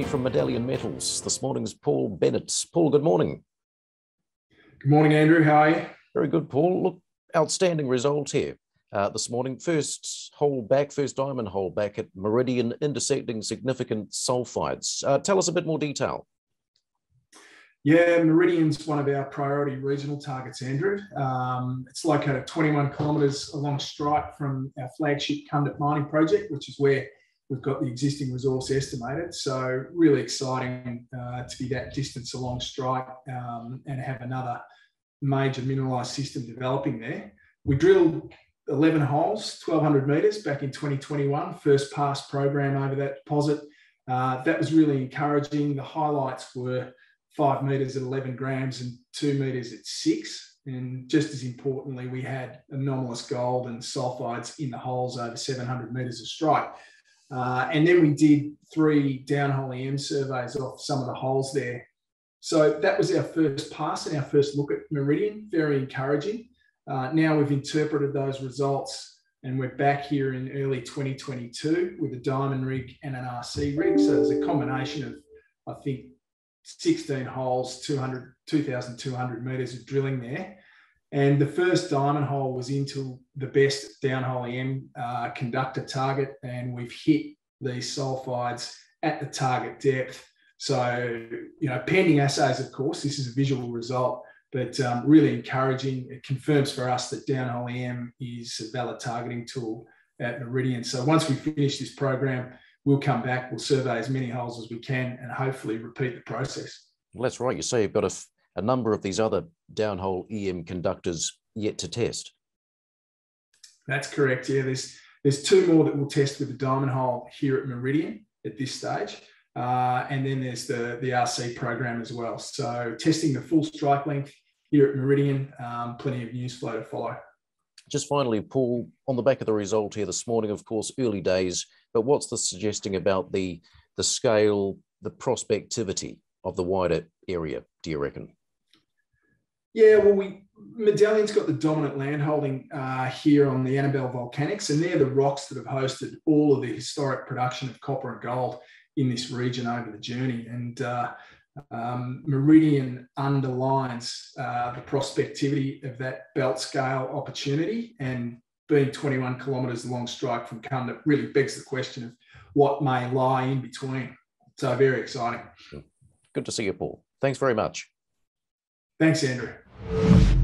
from Medallion Metals. This morning's Paul Bennett. Paul, good morning. Good morning, Andrew. How are you? Very good, Paul. Look, outstanding result here this morning. First diamond hole back at Meridian, intersecting significant sulphides. Tell us a bit more detail. Yeah, Meridian's one of our priority regional targets, Andrew. It's located 21 kilometres along strike from our flagship conductor mining project, which is where we've got the existing resource estimated. So really exciting to be that distance along strike and have another major mineralised system developing there. We drilled 11 holes, 1,200 metres back in 2021, first pass program over that deposit. That was really encouraging. The highlights were 5 metres at 11 grams and 2 metres at 6. And just as importantly, we had anomalous gold and sulphides in the holes over 700 metres of strike. And then we did 3 downhole EM surveys off some of the holes there. So that was our first pass and our first look at Meridian, very encouraging. Now we've interpreted those results and we're back here in early 2022 with a diamond rig and an RC rig. So there's a combination of, I think, 16 holes, 2,200 metres of drilling there. And the first diamond hole was into the best downhole EM conductor target, and we've hit these sulphides at the target depth. So, pending assays, of course, this is a visual result, but really encouraging. It confirms for us that downhole EM is a valid targeting tool at Meridian. So once we finish this program, we'll come back, we'll survey as many holes as we can and hopefully repeat the process. Well, that's right. You say you've got a number of these other downhole EM conductors yet to test. That's correct. Yeah, there's 2 more that we'll test with the diamond hole here at Meridian at this stage. And then there's the RC program as well. So testing the full strike length here at Meridian, plenty of news flow to follow. Just finally, Paul, on the back of the result here this morning, of course, early days, but what's this suggesting about the scale, the prospectivity of the wider area, do you reckon? Yeah, well, Medallion's got the dominant landholding here on the Annabelle Volcanics, and they're the rocks that have hosted all of the historic production of copper and gold in this region over the journey. And Meridian underlines the prospectivity of that belt scale opportunity, and being 21 kilometres along strike from Conduct really begs the question of what may lie in between. So very exciting. Good to see you, Paul. Thanks very much. Thanks, Andrew.